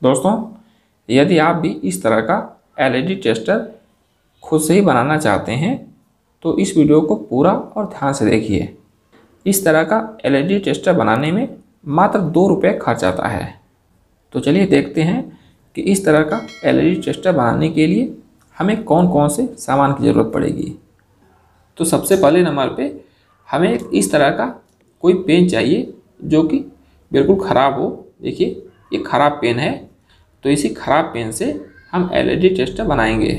दोस्तों, यदि आप भी इस तरह का एलईडी टेस्टर खुद से ही बनाना चाहते हैं तो इस वीडियो को पूरा और ध्यान से देखिए। इस तरह का एलईडी टेस्टर बनाने में मात्र 2 रुपये खर्च आता है। तो चलिए देखते हैं कि इस तरह का एलईडी टेस्टर बनाने के लिए हमें कौन कौन से सामान की ज़रूरत पड़ेगी। तो सबसे पहले नंबर पे हमें इस तरह का कोई पेन चाहिए जो कि बिल्कुल ख़राब हो। देखिए ये ख़राब पेन है, तो इसी ख़राब पेन से हम एलईडी टेस्टर बनाएंगे।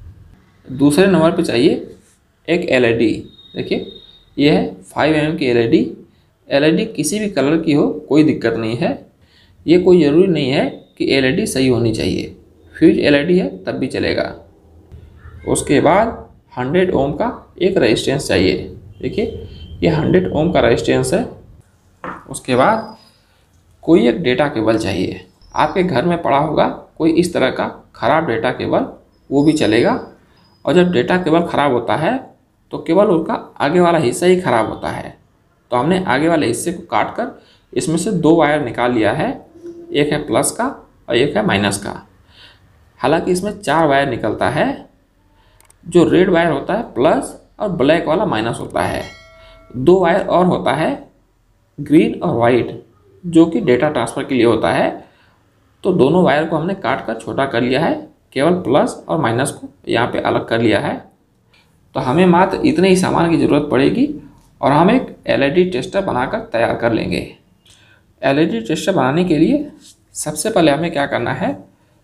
दूसरे नंबर पे चाहिए एक एलईडी। देखिए ये है 5 mm की एलईडी। एलईडी किसी भी कलर की हो कोई दिक्कत नहीं है। ये कोई ज़रूरी नहीं है कि एलईडी सही होनी चाहिए, फ्यूज एलईडी है तब भी चलेगा। उसके बाद 100 ओम का एक रेजिस्टेंस चाहिए। देखिए ये 100 ओम का रेजिस्टेंस है। उसके बाद कोई एक डेटा केबल चाहिए। आपके घर में पड़ा होगा कोई इस तरह का ख़राब डेटा केबल, वो भी चलेगा। और जब डेटा केबल ख़राब होता है तो केवल उसका आगे वाला हिस्सा ही ख़राब होता है। तो हमने आगे वाले हिस्से को काट कर इसमें से 2 वायर निकाल लिया है, एक है प्लस का और एक है माइनस का। हालांकि इसमें 4 वायर निकलता है। जो रेड वायर होता है प्लस और ब्लैक वाला माइनस होता है। 2 वायर और होता है ग्रीन और वाइट, जो कि डेटा ट्रांसफ़र के लिए होता है। तो दोनों वायर को हमने काट कर छोटा कर लिया है, केवल प्लस और माइनस को यहाँ पे अलग कर लिया है। तो हमें मात्र इतने ही सामान की ज़रूरत पड़ेगी और हम एक एलईडी टेस्टर बनाकर तैयार कर लेंगे। एलईडी टेस्टर बनाने के लिए सबसे पहले हमें क्या करना है,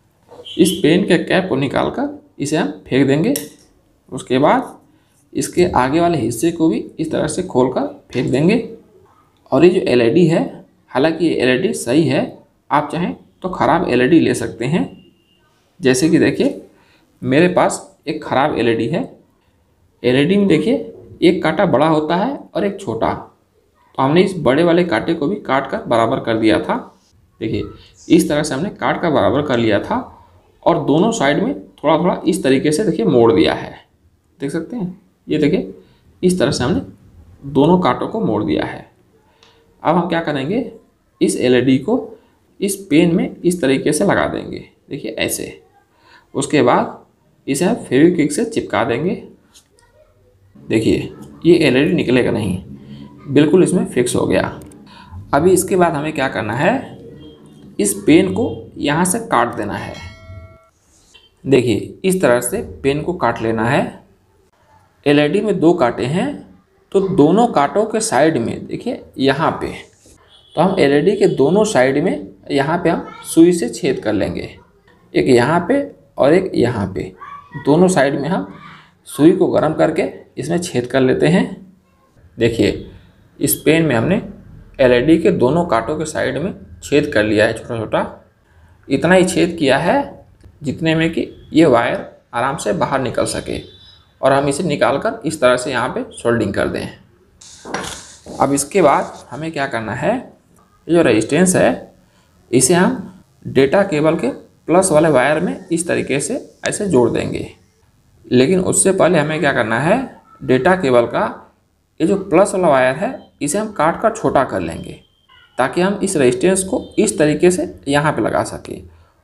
इस पेन के कैप को निकाल कर इसे हम फेंक देंगे। उसके बाद इसके आगे वाले हिस्से को भी इस तरह से खोल कर फेंक देंगे। और ये जो एलईडी है, हालांकि ये एलईडी सही है, आप चाहें तो ख़राब एलईडी ले सकते हैं। जैसे कि देखिए मेरे पास एक ख़राब एलईडी है। एलईडी में देखिए एक कांटा बड़ा होता है और एक छोटा। तो हमने इस बड़े वाले कांटे को भी काट कर बराबर कर दिया था। देखिए इस तरह से हमने काट कर बराबर कर लिया था और दोनों साइड में थोड़ा थोड़ा इस तरीके से देखिए मोड़ दिया है। देख सकते हैं, ये देखिए इस तरह से हमने दोनों कांटों को मोड़ दिया है। अब हम क्या करेंगे, इस एलईडी को इस पेन में इस तरीके से लगा देंगे। देखिए ऐसे। उसके बाद इसे हम फेविक्विक से चिपका देंगे। देखिए ये एलईडी निकलेगा नहीं, बिल्कुल इसमें फिक्स हो गया। अभी इसके बाद हमें क्या करना है, इस पेन को यहाँ से काट देना है। देखिए इस तरह से पेन को काट लेना है। एलईडी में 2 कांटे हैं, तो दोनों कांटों के साइड में देखिए यहाँ पे, तो हम एलईडी के दोनों साइड में यहाँ पे हम सुई से छेद कर लेंगे। एक यहाँ पे और एक यहाँ पे, दोनों साइड में हम सुई को गर्म करके इसमें छेद कर लेते हैं। देखिए इस पेन में हमने एलईडी के दोनों कांटों के साइड में छेद कर लिया है, छोटा छोटा। इतना ही छेद किया है जितने में कि ये वायर आराम से बाहर निकल सके और हम इसे निकाल कर इस तरह से यहाँ पे सोल्डिंग कर दें। अब इसके बाद हमें क्या करना है, ये जो रेजिस्टेंस है इसे हम डेटा केबल के प्लस वाले वायर में इस तरीके से ऐसे जोड़ देंगे। लेकिन उससे पहले हमें क्या करना है, डेटा केबल का ये जो प्लस वाला वायर है इसे हम काट कर छोटा कर लेंगे, ताकि हम इस रेजिस्टेंस को इस तरीके से यहाँ पे लगा सकें।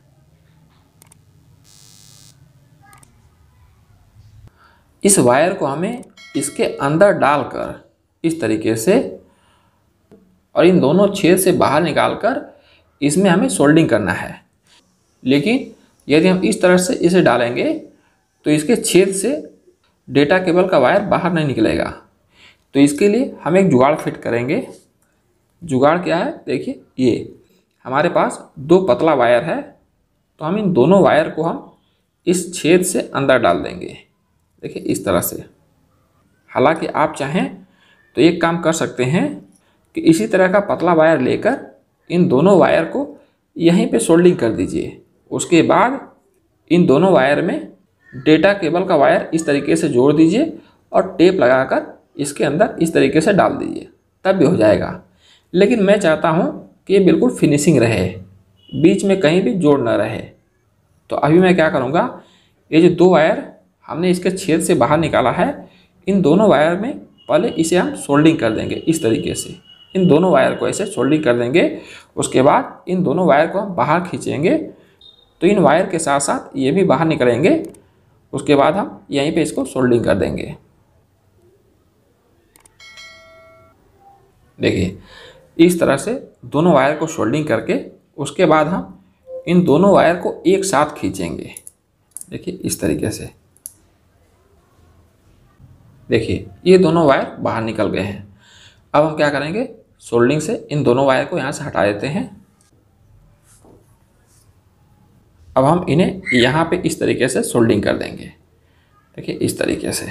इस वायर को हमें इसके अंदर डालकर इस तरीके से और इन दोनों छेद से बाहर निकालकर इसमें हमें सोल्डिंग करना है। लेकिन यदि हम इस तरह से इसे डालेंगे तो इसके छेद से डेटा केबल का वायर बाहर नहीं निकलेगा। तो इसके लिए हम एक जुगाड़ फिट करेंगे। जुगाड़ क्या है, देखिए ये हमारे पास 2 पतला वायर है, तो हम इन दोनों वायर को हम इस छेद से अंदर डाल देंगे। देखिए इस तरह से। हालांकि आप चाहें तो एक काम कर सकते हैं कि इसी तरह का पतला वायर लेकर इन दोनों वायर को यहीं पे सोल्डिंग कर दीजिए। उसके बाद इन दोनों वायर में डेटा केबल का वायर इस तरीके से जोड़ दीजिए और टेप लगाकर इसके अंदर इस तरीके से डाल दीजिए, तब भी हो जाएगा। लेकिन मैं चाहता हूँ कि ये बिल्कुल फिनिशिंग रहे, बीच में कहीं भी जोड़ न रहे। तो अभी मैं क्या करूँगा, ये जो 2 वायर हमने इसके छेद से बाहर निकाला है, इन दोनों वायर में पहले इसे हम सोल्डिंग कर देंगे इस तरीके से। इन दोनों वायर को ऐसे सोल्डिंग कर देंगे। उसके बाद इन दोनों वायर को हम बाहर खींचेंगे तो इन वायर के साथ साथ ये भी बाहर निकलेंगे। उसके बाद हम यहीं पे इसको सोल्डिंग कर देंगे। देखिए इस तरह से दोनों वायर को सोल्डिंग करके उसके बाद हम इन दोनों वायर को एक साथ खींचेंगे। देखिए इस तरीके से। देखिए ये दोनों वायर बाहर निकल गए हैं। अब हम क्या करेंगे, सोल्डिंग से इन दोनों वायर को यहाँ से हटा देते हैं। अब हम इन्हें यहाँ पे इस तरीके से सोल्डिंग कर देंगे। देखिए इस तरीके से।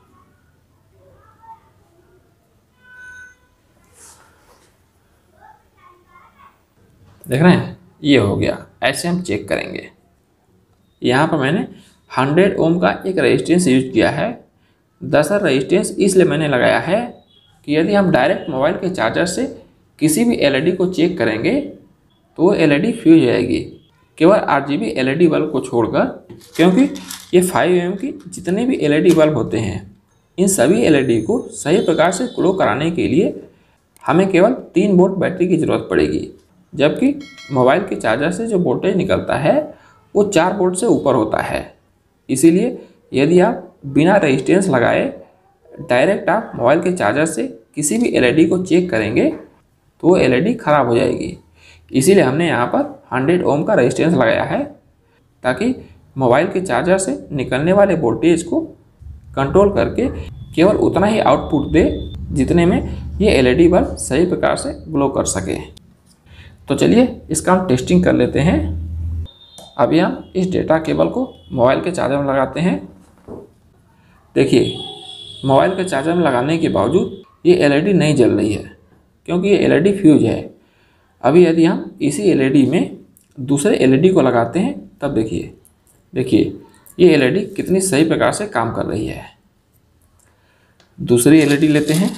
देख रहे हैं, ये हो गया। ऐसे हम चेक करेंगे। यहाँ पर मैंने 100 ओम का एक रेजिस्टेंस यूज किया है। दरअसल रेजिस्टेंस इसलिए मैंने लगाया है कि यदि हम डायरेक्ट मोबाइल के चार्जर से किसी भी एलईडी को चेक करेंगे तो वो एलईडी फ्यूज हो जाएगी, केवल RGB एलईडी बल्ब को छोड़कर। क्योंकि ये 5 mm की जितने भी एलईडी बल्ब होते हैं, इन सभी एलईडी को सही प्रकार से ग्लो कराने के लिए हमें केवल 3 वोल्ट बैटरी की ज़रूरत पड़ेगी, जबकि मोबाइल के चार्जर से जो वोल्टेज निकलता है वो 4 वोल्ट से ऊपर होता है। इसीलिए यदि आप बिना रेजिस्टेंस लगाए डायरेक्ट आप मोबाइल के चार्जर से किसी भी एलईडी को चेक करेंगे तो वो एलईडी ख़राब हो जाएगी। इसीलिए हमने यहाँ पर 100 ओम का रेजिस्टेंस लगाया है, ताकि मोबाइल के चार्जर से निकलने वाले वोल्टेज को कंट्रोल करके केवल उतना ही आउटपुट दे जितने में ये एलईडी बल्ब सही प्रकार से ग्लो कर सके। तो चलिए इसका हम टेस्टिंग कर लेते हैं। अभी हम इस डेटा केबल को मोबाइल के चार्जर में लगाते हैं। देखिए मोबाइल के चार्जर में लगाने के बावजूद ये एलईडी नहीं जल रही है, क्योंकि ये एलईडी फ्यूज है। अभी यदि हम इसी एलईडी में दूसरे एलईडी को लगाते हैं तब देखिए ये एलईडी कितनी सही प्रकार से काम कर रही है। दूसरी एलईडी लेते हैं।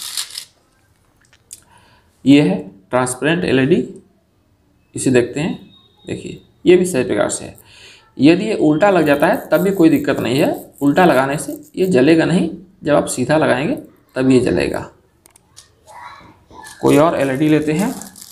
ये है ट्रांसपेरेंट एलईडी, इसे देखते हैं। देखिए ये भी सही प्रकार से है। यदि ये उल्टा लग जाता है तब भी कोई दिक्कत नहीं है। उल्टा लगाने से ये जलेगा नहीं, जब आप सीधा लगाएंगे तब ये जलेगा। कोई और एलईडी लेते हैं।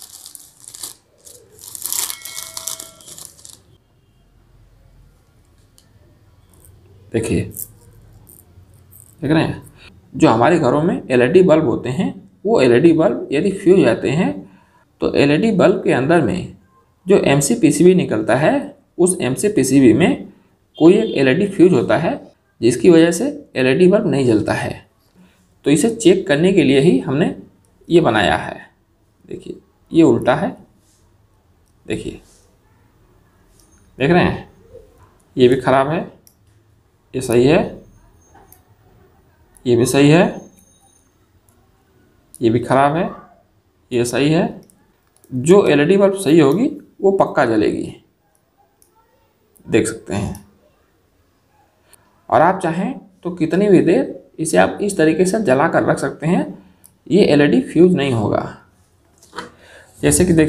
देखिए देख रहे हैं, जो हमारे घरों में एलईडी बल्ब होते हैं वो एलईडी बल्ब यदि फ्यूज हो जाते हैं तो एलईडी बल्ब के अंदर में जो MCPCB निकलता है, उस MCPCB में कोई एक एलईडी फ्यूज होता है, जिसकी वजह से एलईडी बल्ब नहीं जलता है। तो इसे चेक करने के लिए ही हमने ये बनाया है। देखिए ये उल्टा है। देखिए देख रहे हैं, ये भी ख़राब है, ये सही है, ये भी सही है, ये भी ख़राब है, ये सही है। जो एलईडी बल्ब सही होगी वो पक्का जलेगी, देख सकते हैं। और आप चाहें तो कितनी भी देर इसे आप इस तरीके से जला कर रख सकते हैं, ये एलईडी फ्यूज नहीं होगा। जैसे कि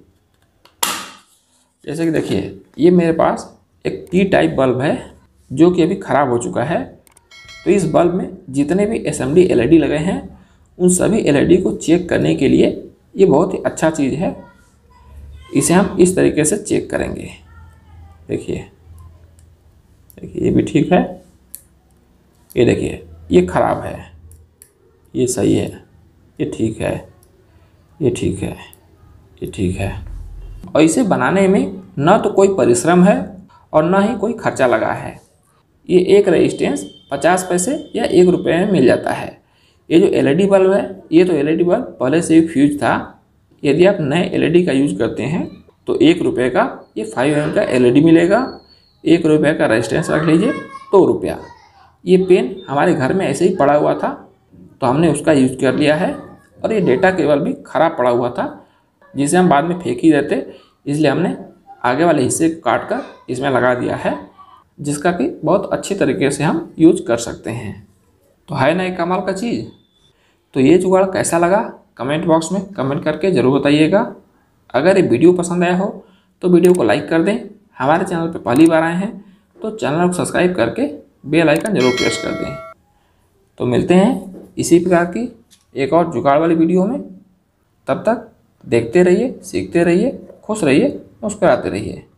देखिए ये मेरे पास एक T टाइप बल्ब है जो कि अभी ख़राब हो चुका है। तो इस बल्ब में जितने भी SMD एलईडी लगे हैं उन सभी एलईडी को चेक करने के लिए ये बहुत ही अच्छा चीज़ है। इसे हम इस तरीके से चेक करेंगे। देखिए ये भी ठीक है, ये देखिए ये ख़राब है, ये सही है, ये ठीक है, ये ठीक है, ये ठीक है। और इसे बनाने में न तो कोई परिश्रम है और न ही कोई खर्चा लगा है। ये एक रेजिस्टेंस 50 पैसे या 1 रुपये में मिल जाता है। ये जो एलईडी बल्ब है, ये तो एलईडी बल्ब पहले से ही फ्यूज था। यदि आप नए एलईडी का यूज करते हैं तो 1 रुपये का ये 5 mm का एलईडी मिलेगा। 1 रुपये का रेजिस्टेंस रख लीजिए, 2 रुपया। ये पेन हमारे घर में ऐसे ही पड़ा हुआ था तो हमने उसका यूज कर लिया है। और ये डेटा केबल भी ख़राब पड़ा हुआ था जिसे हम बाद में फेंक ही देते, इसलिए हमने आगे वाले हिस्से को काट कर इसमें लगा दिया है, जिसका कि बहुत अच्छी तरीके से हम यूज कर सकते हैं। तो है ना एक कमाल का चीज़। तो ये जुगाड़ कैसा लगा कमेंट बॉक्स में कमेंट करके ज़रूर बताइएगा। अगर ये वीडियो पसंद आया हो तो वीडियो को लाइक कर दें। हमारे चैनल पर पहली बार आए हैं तो चैनल को सब्सक्राइब करके बेल आइकन जरूर प्रेस कर दें। तो मिलते हैं इसी प्रकार की एक और जुगाड़ वाली वीडियो में। तब तक देखते रहिए, सीखते रहिए, खुश रहिए, मुस्कुराते रहिए।